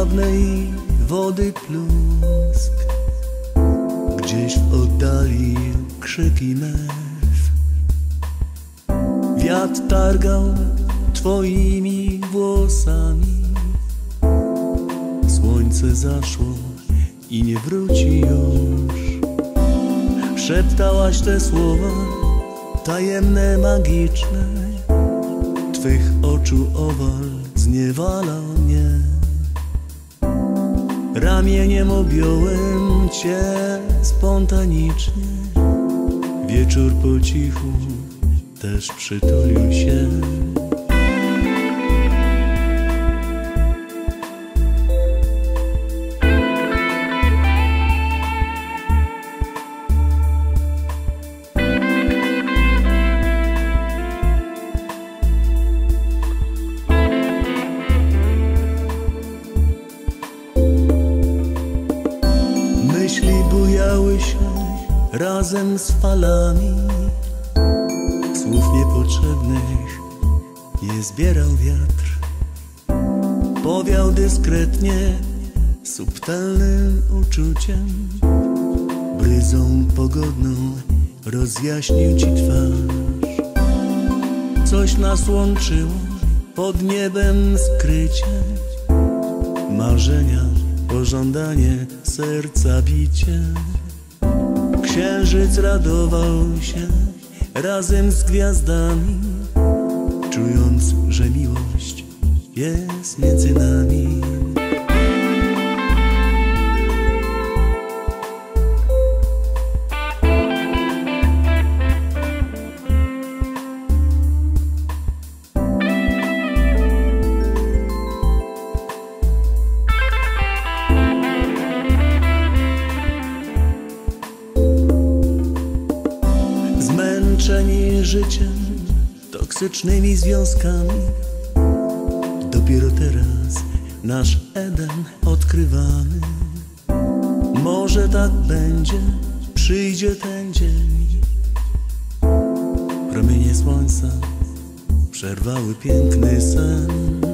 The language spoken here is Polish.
dawnej wody plusk, gdzieś w oddali krzyki mew. Wiatr targał twoimi włosami, słońce zaszło i nie wróci już. Szeptałaś te słowa tajemne, magiczne, twych oczu owal zniewalał mnie. Ramieniem objąłem cię spontanicznie, wieczór po cichu też przytulił się. Myśli bujały się razem z falami, słów niepotrzebnych nie zbierał wiatr. Powiał dyskretnie, subtelnym uczuciem, bryzą pogodną rozjaśnił ci twarz. Coś nas łączyło pod niebem skrycie, marzenia, pożądanie, serca bicie. Księżyc radował się razem z gwiazdami, czując, że miłość jest między nami. Zmęczeni życiem, toksycznymi związkami, dopiero teraz nasz Eden odkrywamy. Może tak będzie, przyjdzie ten dzień. Promienie słońca przerwały piękny sen.